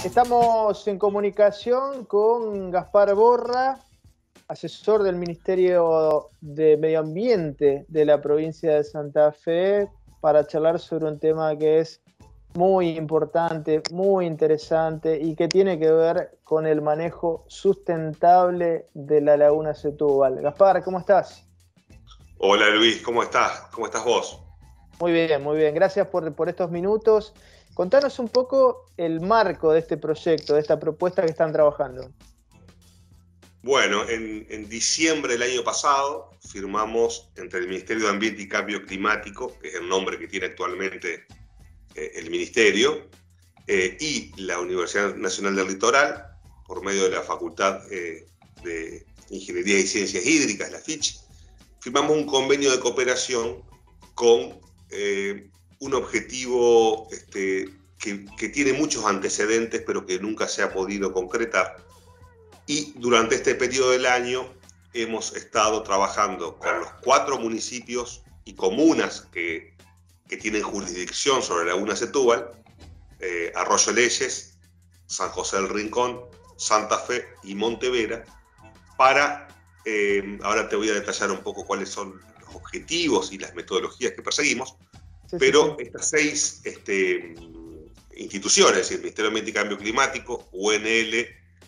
Estamos en comunicación con Gaspar Borra, asesor del Ministerio de Medio Ambiente de la provincia de Santa Fe, para charlar sobre un tema que es muy importante, muy interesante y que tiene que ver con el manejo sustentable de la laguna Setúbal. Gaspar, ¿cómo estás? Hola Luis, ¿cómo estás? ¿Cómo estás vos? Muy bien, muy bien. Gracias por estos minutos. Contanos un poco el marco de este proyecto, de esta propuesta que están trabajando. Bueno, en diciembre del año pasado firmamos entre el Ministerio de Ambiente y Cambio Climático, que es el nombre que tiene actualmente el Ministerio, y la Universidad Nacional del Litoral, por medio de la Facultad de Ingeniería y Ciencias Hídricas, la FICH, firmamos un convenio de cooperación con un objetivo que tiene muchos antecedentes, pero que nunca se ha podido concretar. Y durante este periodo del año hemos estado trabajando con los 4 municipios y comunas que tienen jurisdicción sobre la laguna Setúbal, Arroyo Leyes, San José del Rincón, Santa Fe y Montevera, para, ahora te voy a detallar un poco cuáles son los objetivos y las metodologías que perseguimos, pero estas 6 instituciones, es decir, el Ministerio de Ambiente y Cambio Climático, UNL,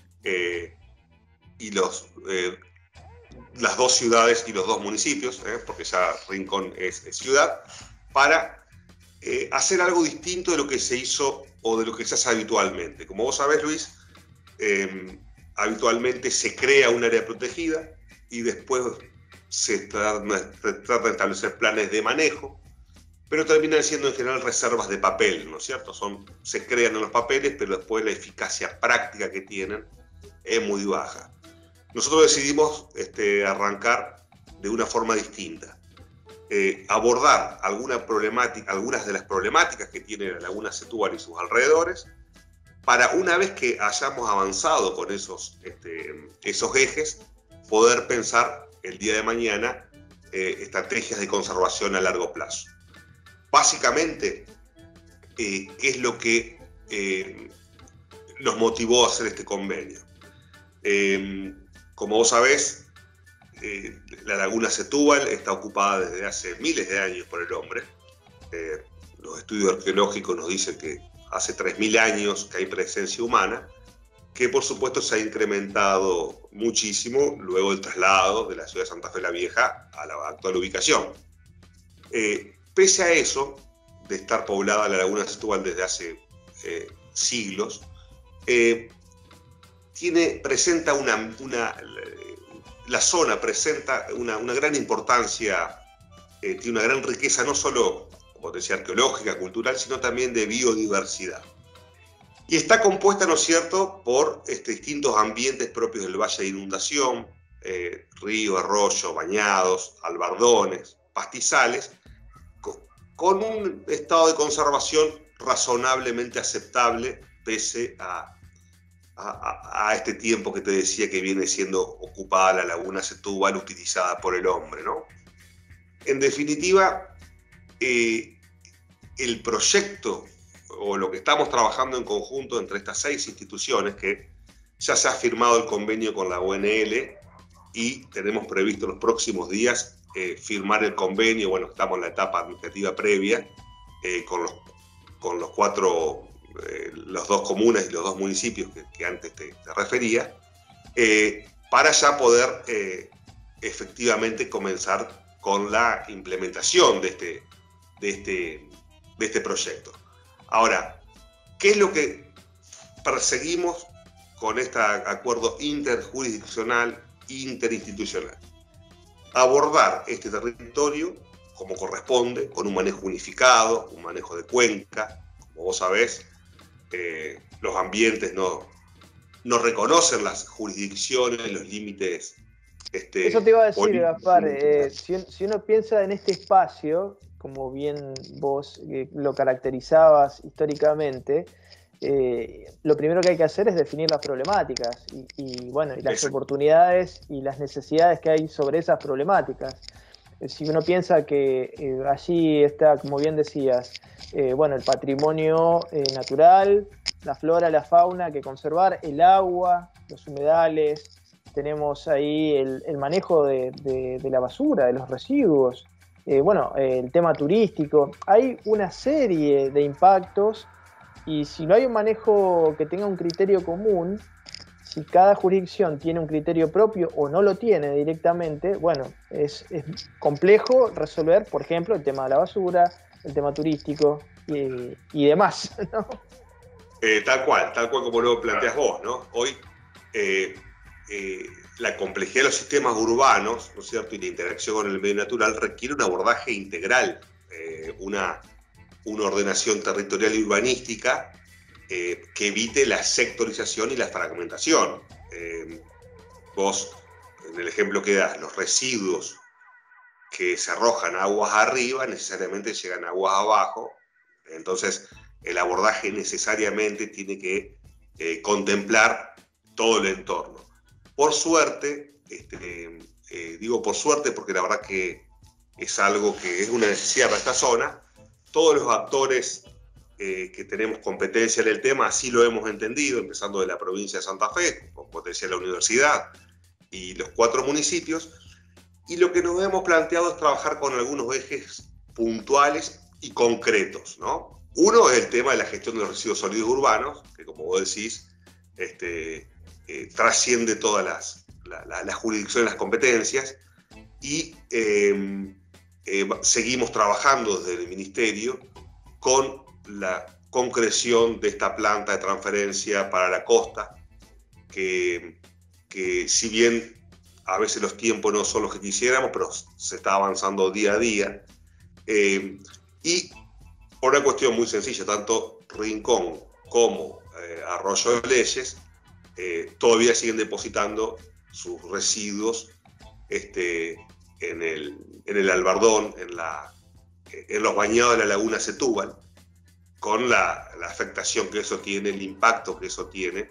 y las 2 ciudades y los 2 municipios, porque ya Rincón es ciudad, para hacer algo distinto de lo que se hizo o de lo que se hace habitualmente. Como vos sabés, Luis, habitualmente se crea un área protegida y después se trata de establecer planes de manejo, pero terminan siendo en general reservas de papel, ¿no es cierto? Se crean en los papeles, pero después la eficacia práctica que tienen es muy baja. Nosotros decidimos arrancar de una forma distinta, abordar algunas de las problemáticas que tiene la laguna Setúbal y sus alrededores, para una vez que hayamos avanzado con esos ejes, poder pensar el día de mañana estrategias de conservación a largo plazo. Básicamente, ¿qué es lo que nos motivó a hacer este convenio? Como vos sabés, la laguna Setúbal está ocupada desde hace miles de años por el hombre. Los estudios arqueológicos nos dicen que hace 3000 años que hay presencia humana, que por supuesto se ha incrementado muchísimo luego del traslado de la ciudad de Santa Fe la Vieja a la actual ubicación. Pese a eso, de estar poblada la laguna Setúbal desde hace siglos, la zona presenta una gran importancia, tiene una gran riqueza, no solo, como te decía, arqueológica, cultural, sino también de biodiversidad. Y está compuesta, ¿no es cierto?, por distintos ambientes propios del valle de inundación, río, arroyo, bañados, albardones, pastizales, con un estado de conservación razonablemente aceptable, pese a este tiempo que te decía que viene siendo ocupada la laguna Setúbal, utilizada por el hombre, ¿no? En definitiva, el proyecto o lo que estamos trabajando en conjunto entre estas 6 instituciones, que ya se ha firmado el convenio con la UNL y tenemos previsto en los próximos días firmar el convenio. Bueno, estamos en la etapa administrativa previa con los 4, las 2 comunas y los 2 municipios que antes te refería, para ya poder efectivamente comenzar con la implementación de este proyecto. Ahora, ¿qué es lo que perseguimos con este acuerdo interjurisdiccional, interinstitucional? Abordar este territorio como corresponde, con un manejo unificado, un manejo de cuenca. Como vos sabés, los ambientes no reconocen las jurisdicciones, los límites. Eso te iba a decir, Gaspar, si uno piensa en este espacio, como bien vos lo caracterizabas históricamente, lo primero que hay que hacer es definir las problemáticas y las oportunidades y las necesidades que hay sobre esas problemáticas. Si uno piensa que allí está, como bien decías, bueno, el patrimonio natural, la flora, la fauna que conservar, el agua, los humedales, tenemos ahí el manejo de la basura, de los residuos, bueno, el tema turístico. Hay una serie de impactos y si no hay un manejo que tenga un criterio común, si cada jurisdicción tiene un criterio propio o no lo tiene directamente, bueno, es complejo resolver, por ejemplo, el tema de la basura, el tema turístico y demás, ¿no? Tal cual como lo planteas vos, ¿no? Hoy eh, la complejidad de los sistemas urbanos, ¿no es cierto?, y la interacción con el medio natural requiere un abordaje integral, una ordenación territorial y urbanística que evite la sectorización y la fragmentación. Vos, en el ejemplo que das, los residuos que se arrojan aguas arriba necesariamente llegan a aguas abajo, entonces el abordaje necesariamente tiene que contemplar todo el entorno. Por suerte, digo por suerte porque la verdad que es algo que es una necesidad para esta zona, todos los actores que tenemos competencia en el tema así lo hemos entendido, empezando de la provincia de Santa Fe, con potencia de la universidad y los 4 municipios, y lo que nos hemos planteado es trabajar con algunos ejes puntuales y concretos, ¿no? Uno es el tema de la gestión de los residuos sólidos urbanos, que como vos decís, trasciende todas las jurisdicciones, las competencias, y seguimos trabajando desde el Ministerio con la concreción de esta planta de transferencia para la costa, que si bien a veces los tiempos no son los que quisiéramos, pero se está avanzando día a día. Y por una cuestión muy sencilla, tanto Rincón como Arroyo de Leyes todavía siguen depositando sus residuos en el Albardón, en los bañados de la laguna Setúbal, con la afectación que eso tiene, el impacto que eso tiene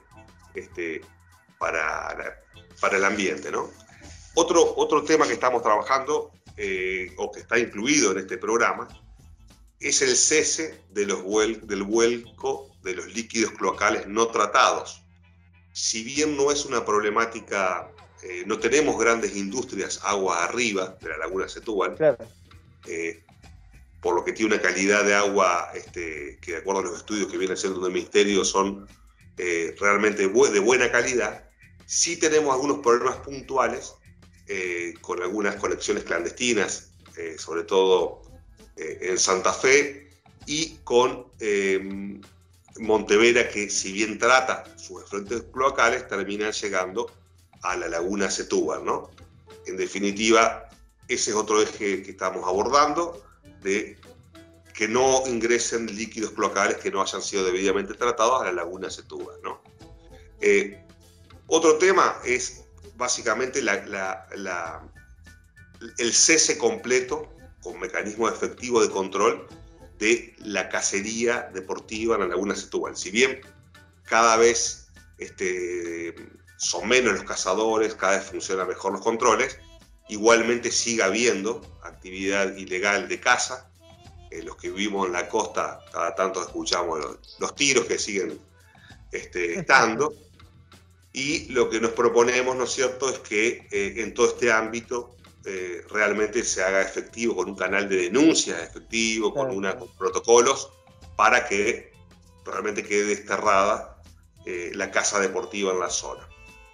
para el ambiente, ¿no? Otro tema que estamos trabajando, o que está incluido en este programa, es el cese del vuelco de los líquidos cloacales no tratados. Si bien no es una problemática, no tenemos grandes industrias aguas arriba de la laguna Setúbal, claro. Por lo que tiene una calidad de agua que, de acuerdo a los estudios que viene haciendo el Ministerio, son realmente de buena calidad. Sí tenemos algunos problemas puntuales con algunas conexiones clandestinas, sobre todo en Santa Fe, y con Montevera, que si bien trata sus efluentes cloacales, terminan llegando a la laguna Setúbal, ¿no? En definitiva, ese es otro eje que estamos abordando, de que no ingresen líquidos cloacales que no hayan sido debidamente tratados a la laguna Setúbal, ¿no? Otro tema es básicamente el cese completo, con mecanismos efectivos de control, de la cacería deportiva en la laguna Setúbal. Si bien cada vez son menos los cazadores, cada vez funcionan mejor los controles, igualmente sigue habiendo actividad ilegal de caza. Los que vivimos en la costa, cada tanto escuchamos los tiros que siguen estando. Y lo que nos proponemos, ¿no es cierto?, es que en todo este ámbito realmente se haga efectivo, con un canal de denuncias efectivo, con protocolos, para que realmente quede desterrada la caza deportiva en la zona.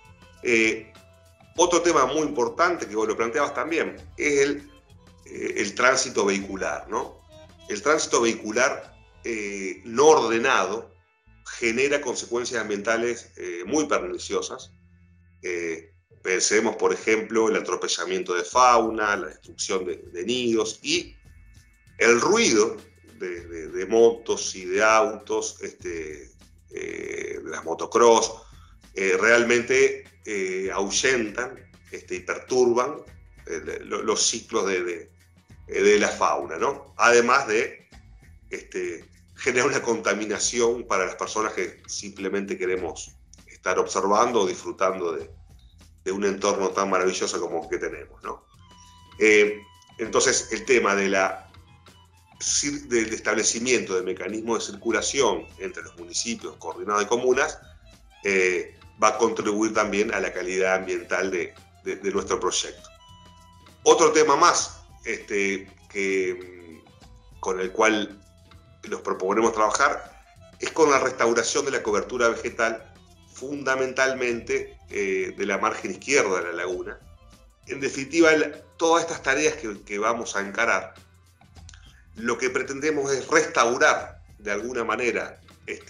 Otro tema muy importante, que vos lo planteabas también, es el tránsito vehicular, ¿no? El tránsito vehicular no ordenado genera consecuencias ambientales muy perniciosas. Pensemos, por ejemplo, el atropellamiento de fauna, la destrucción de nidos y el ruido de motos y de autos, de las motocross, realmente ahuyentan y perturban los ciclos de la fauna, ¿no? Además de generar una contaminación para las personas que simplemente queremos estar observando o disfrutando de un entorno tan maravilloso como el que tenemos, ¿no? Entonces, el tema del establecimiento de mecanismos de circulación entre los municipios coordinados de comunas va a contribuir también a la calidad ambiental de nuestro proyecto. Otro tema más con el cual nos proponemos trabajar es con la restauración de la cobertura vegetal, fundamentalmente de la margen izquierda de la laguna. En definitiva, todas estas tareas que vamos a encarar, lo que pretendemos es restaurar de alguna manera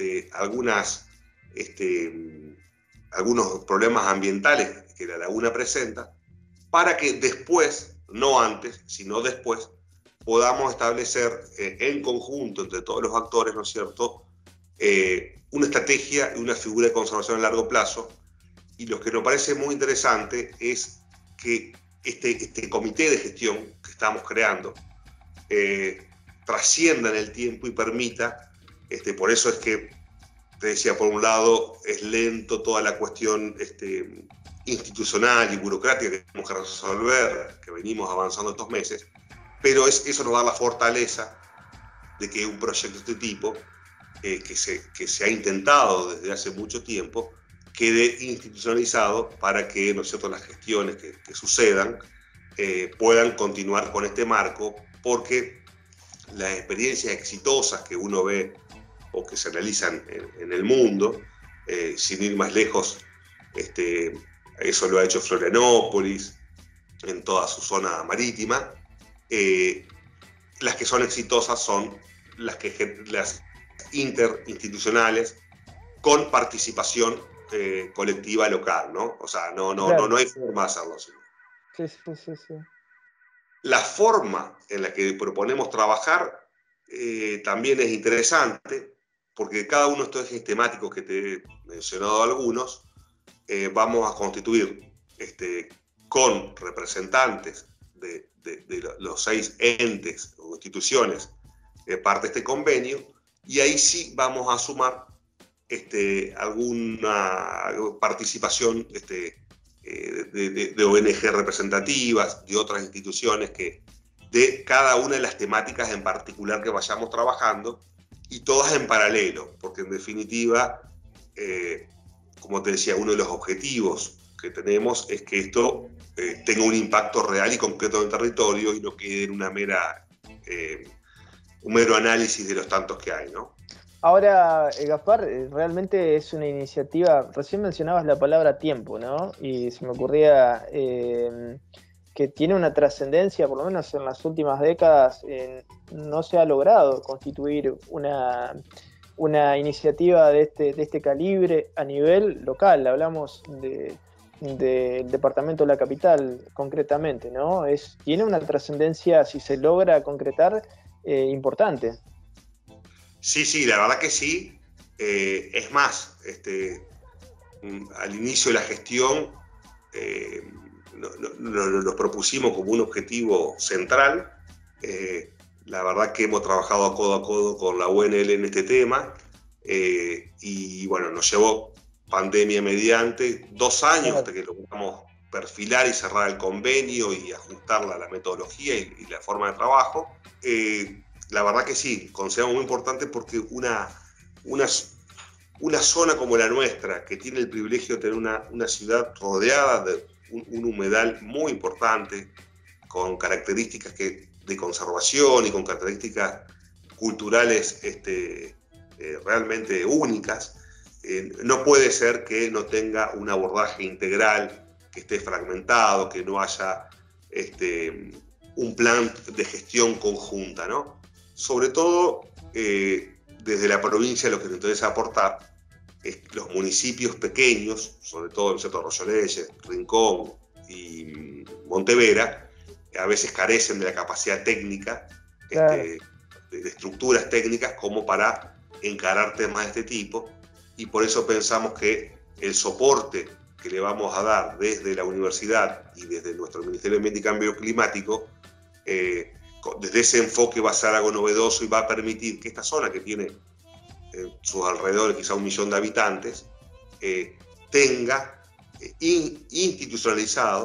algunos problemas ambientales que la laguna presenta, para que después, no antes, sino después, podamos establecer en conjunto entre todos los actores, ¿no es cierto?, una estrategia y una figura de conservación a largo plazo. Y lo que nos parece muy interesante es que este comité de gestión que estamos creando trascienda en el tiempo y permita, por eso es que te decía, por un lado es lento toda la cuestión institucional y burocrática que tenemos que resolver, que venimos avanzando estos meses, pero eso nos da la fortaleza de que un proyecto de este tipo, que se ha intentado desde hace mucho tiempo, quede institucionalizado para que, ¿no es cierto?, las gestiones que sucedan puedan continuar con este marco, porque las experiencias exitosas que uno ve o que se realizan en el mundo, sin ir más lejos, eso lo ha hecho Florianópolis en toda su zona marítima. Las que son exitosas son las interinstitucionales con participación colectiva local, ¿no? O sea, Claro. no hay forma de hacerlo así. Sí. La forma en la que proponemos trabajar también es interesante, porque cada uno de estos ejes temáticos que te he mencionado algunos, vamos a constituir con representantes de los 6 entes o instituciones parte de este convenio, y ahí sí vamos a sumar alguna participación de ONG representativas, de otras instituciones, de cada una de las temáticas en particular que vayamos trabajando, y todas en paralelo, porque en definitiva, como te decía, uno de los objetivos que tenemos es que esto tenga un impacto real y concreto en el territorio y no quede en un mero análisis de los tantos que hay, ¿no? Ahora, Gaspar, realmente es una iniciativa, recién mencionabas la palabra tiempo, ¿no? Y se me ocurría que tiene una trascendencia, por lo menos en las últimas décadas, no se ha logrado constituir una iniciativa de este calibre a nivel local. Hablamos del departamento de la capital concretamente, ¿no? Tiene una trascendencia, si se logra concretar, importante. Sí, la verdad que sí. Es más, al inicio de la gestión nos propusimos como un objetivo central. La verdad que hemos trabajado a codo con la UNL en este tema, y bueno, nos llevó pandemia mediante 2 años hasta que logramos perfilar y cerrar el convenio y ajustarla a la metodología y la forma de trabajo. La verdad que sí, consideramos muy importante porque una zona como la nuestra, que tiene el privilegio de tener una ciudad rodeada de un humedal muy importante, con características de conservación y con características culturales realmente únicas, no puede ser que no tenga un abordaje integral, que esté fragmentado, que no haya un plan de gestión conjunta, ¿no? Sobre todo, desde la provincia lo que nos interesa aportar es los municipios pequeños, sobre todo el sector Arroyo Leyes, Rincón y Montevera, a veces carecen de la capacidad técnica, Claro. de estructuras técnicas como para encarar temas de este tipo, y por eso pensamos que el soporte que le vamos a dar desde la universidad y desde nuestro Ministerio de Ambiente y Cambio Climático, desde ese enfoque va a ser algo novedoso y va a permitir que esta zona, que tiene sus alrededores quizá 1 millón de habitantes, tenga institucionalizado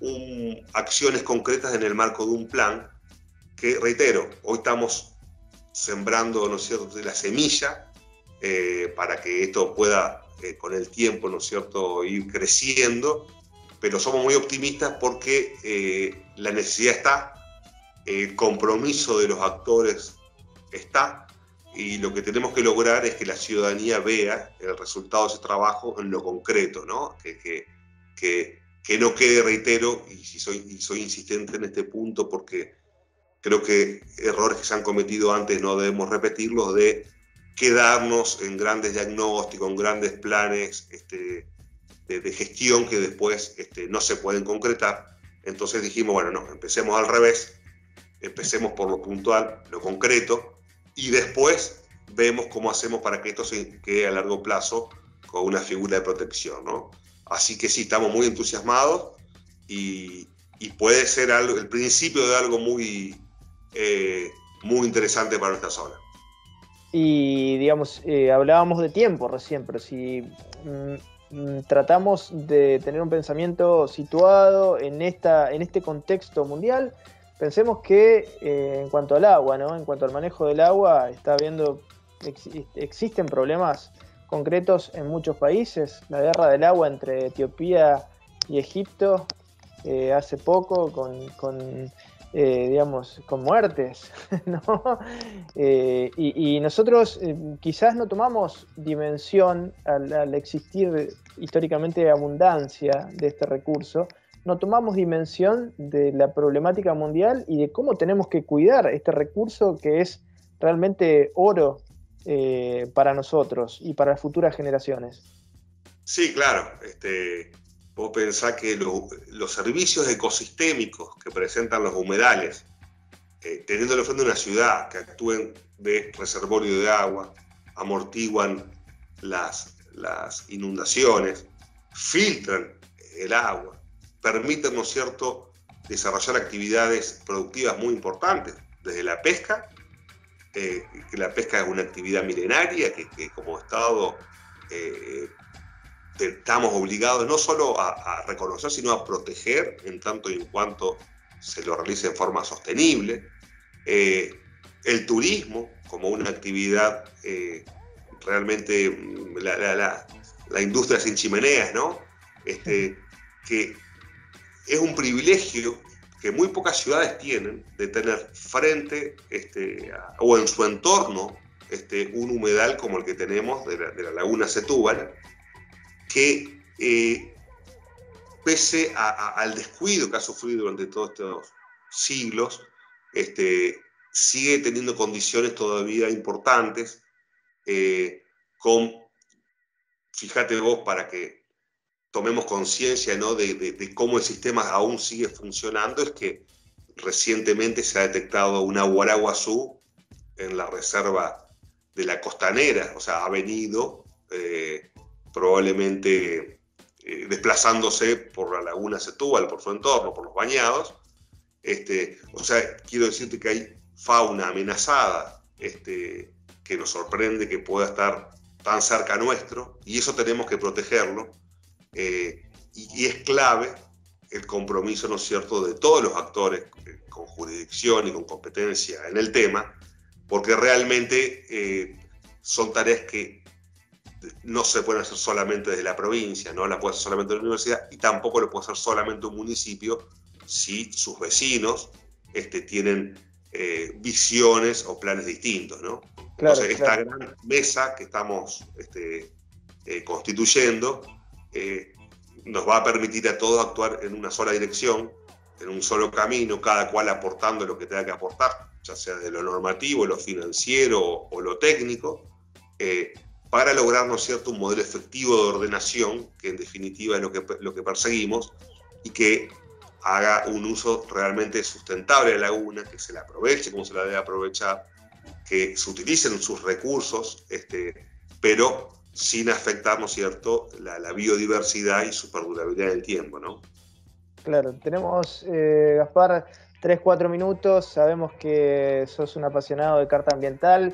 acciones concretas en el marco de un plan que, reitero, hoy estamos sembrando, ¿no es cierto?, la semilla para que esto pueda, con el tiempo, ¿no es cierto?, ir creciendo, pero somos muy optimistas porque la necesidad está, el compromiso de los actores está, y lo que tenemos que lograr es que la ciudadanía vea el resultado de ese trabajo en lo concreto, ¿no? Que no quede, reitero, y soy insistente en este punto porque creo que errores que se han cometido antes no debemos repetirlos, de quedarnos en grandes diagnósticos, en grandes planes de gestión que después no se pueden concretar. Entonces dijimos, bueno, no, empecemos al revés, empecemos por lo puntual, lo concreto, y después vemos cómo hacemos para que esto se quede a largo plazo con una figura de protección, ¿no? Así que sí, estamos muy entusiasmados y puede ser algo, el principio de algo muy interesante para nuestra zona. Y digamos, hablábamos de tiempo recién, pero si tratamos de tener un pensamiento situado en este contexto mundial, pensemos que en cuanto al agua, ¿no? En cuanto al manejo del agua, existen problemas concretos en muchos países. La guerra del agua entre Etiopía y Egipto hace poco con muertes, ¿no? Y nosotros quizás no tomamos dimensión al existir históricamente abundancia de este recurso, no tomamos dimensión de la problemática mundial y de cómo tenemos que cuidar este recurso que es realmente oro para nosotros y para las futuras generaciones. Sí, claro. Vos pensás que los servicios ecosistémicos que presentan los humedales, teniéndolo frente a una ciudad, que actúen de reservorio de agua, amortiguan las inundaciones, filtran el agua, permiten, ¿no es cierto?, desarrollar actividades productivas muy importantes, desde la pesca, que la pesca es una actividad milenaria, que como Estado estamos obligados no solo a reconocer, sino a proteger en tanto y en cuanto se lo realice de forma sostenible. El turismo como una actividad realmente, la industria sin chimeneas, ¿no? Que es un privilegio que muy pocas ciudades tienen, de tener frente o en su entorno un humedal como el que tenemos de la laguna Setúbal, que pese al descuido que ha sufrido durante todos estos siglos, sigue teniendo condiciones todavía importantes, fíjate vos, para que tomemos conciencia, ¿no?, de cómo el sistema aún sigue funcionando, es que recientemente se ha detectado una guaraguazú en la reserva de la Costanera, o sea, ha venido probablemente desplazándose por la laguna Setúbal, por su entorno, por los bañados. O sea, quiero decirte que hay fauna amenazada que nos sorprende que pueda estar tan cerca nuestro, y eso tenemos que protegerlo. Y es clave el compromiso, ¿no es cierto?, de todos los actores con jurisdicción y con competencia en el tema, porque realmente son tareas que no se pueden hacer solamente desde la provincia, no la puede hacer solamente la universidad, y tampoco lo puede hacer solamente un municipio si sus vecinos tienen visiones o planes distintos, ¿no? Claro, entonces, esta gran mesa que estamos constituyendo nos va a permitir a todos actuar en una sola dirección, en un solo camino, cada cual aportando lo que tenga que aportar, ya sea de lo normativo, lo financiero o lo técnico, para lograr, ¿no es cierto?, un modelo efectivo de ordenación, que en definitiva es lo que perseguimos, y que haga un uso realmente sustentable de la laguna, que se la aproveche como se la debe aprovechar, que se utilicen sus recursos, pero sin afectar, ¿no es cierto?, la biodiversidad y su perdurabilidad en el tiempo, ¿no? Claro, tenemos, Gaspar, 3-4 minutos. Sabemos que sos un apasionado de carta ambiental.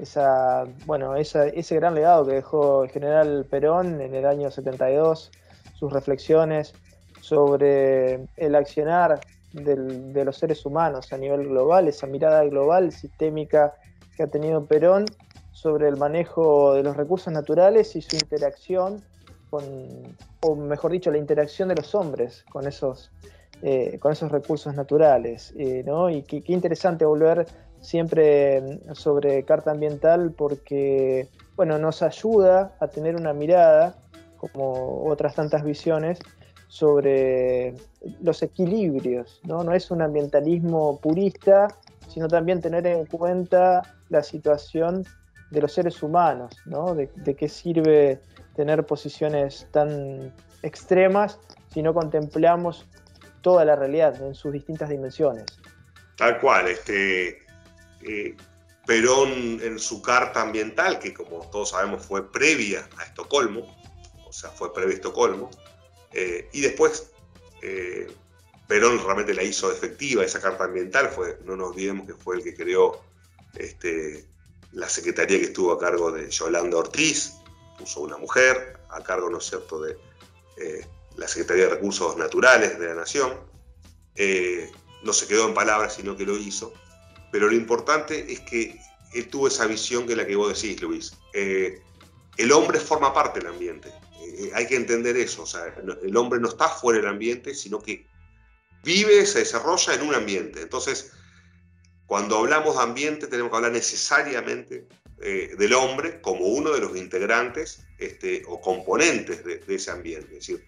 Ese gran legado que dejó el general Perón en el año 72, sus reflexiones. sobre el accionar de los seres humanos a nivel global, esa mirada global, sistémica que ha tenido Perón sobre el manejo de los recursos naturales y su interacción o mejor dicho, la interacción de los hombres con esos recursos naturales, ¿no? Y qué interesante volver siempre sobre Carta Ambiental porque, bueno, nos ayuda a tener una mirada, como otras tantas visiones, sobre los equilibrios, ¿no? No es un ambientalismo purista, sino también tener en cuenta la situación de los seres humanos, ¿no? De qué sirve tener posiciones tan extremas si no contemplamos toda la realidad en sus distintas dimensiones. Tal cual, Perón en su carta ambiental, que como todos sabemos fue previa a Estocolmo, o sea, fue previa a Estocolmo, y después Perón realmente la hizo efectiva, esa carta ambiental, no nos olvidemos que fue el que creó la secretaría que estuvo a cargo de Yolanda Ortiz, puso una mujer a cargo, ¿no es cierto?, de la Secretaría de Recursos Naturales de la Nación. No se quedó en palabras, sino que lo hizo. Pero lo importante es que él tuvo esa visión que es la que vos decís, Luis. El hombre forma parte del ambiente. Hay que entender eso. O sea, el hombre no está fuera del ambiente, sino que vive, se desarrolla en un ambiente. Entonces, cuando hablamos de ambiente, tenemos que hablar necesariamente del hombre como uno de los integrantes o componentes de ese ambiente. Es decir,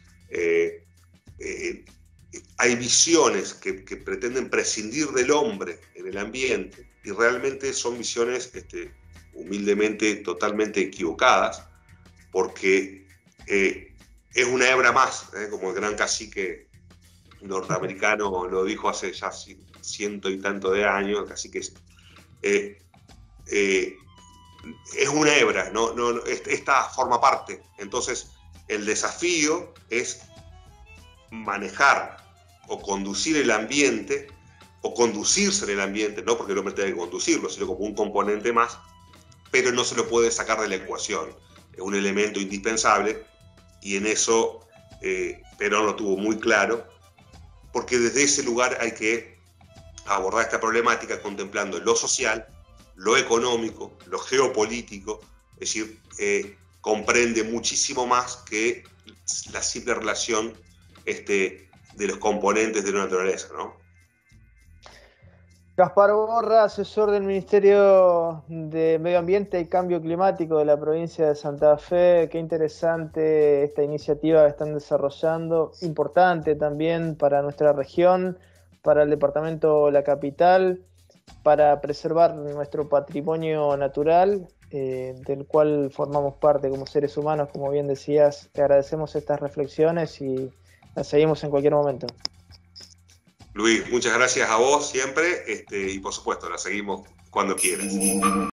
hay visiones que pretenden prescindir del hombre en el ambiente y realmente son visiones humildemente totalmente equivocadas, porque es una hebra más, como el gran cacique norteamericano lo dijo hace ya 100 y tanto de años, así que es una hebra, esta forma parte. Entonces el desafío es manejar o conducir el ambiente o conducirse en el ambiente, no porque el hombre tenga que conducirlo, sino como un componente más, pero no se lo puede sacar de la ecuación, es un elemento indispensable y en eso Perón lo tuvo muy claro, porque desde ese lugar hay que abordar esta problemática contemplando lo social, lo económico, lo geopolítico, es decir, comprende muchísimo más que la simple relación de los componentes de la naturaleza, ¿no? Gaspar Borra, asesor del Ministerio de Medio Ambiente y Cambio Climático de la provincia de Santa Fe. Qué interesante esta iniciativa que están desarrollando, importante también para nuestra región, para el departamento La Capital, para preservar nuestro patrimonio natural, del cual formamos parte como seres humanos, como bien decías. Te agradecemos estas reflexiones y las seguimos en cualquier momento. Luis, muchas gracias a vos siempre y por supuesto la seguimos cuando quieras.